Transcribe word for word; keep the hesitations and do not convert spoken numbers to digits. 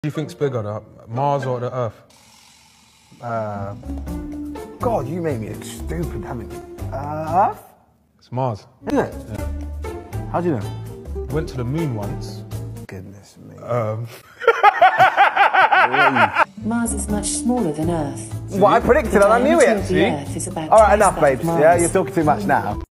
Do you think's bigger, the Mars or the Earth? Uh, God, you made me look stupid, haven't you? Uh, Earth? It's Mars. Is it? Yeah. How do you know? Went to the moon once. Goodness me. Um. Mars is much smaller than Earth. Well, I predicted it, I knew it. The Earth is about All right, twice enough, that of babes. Mars. Yeah, you're talking too much now.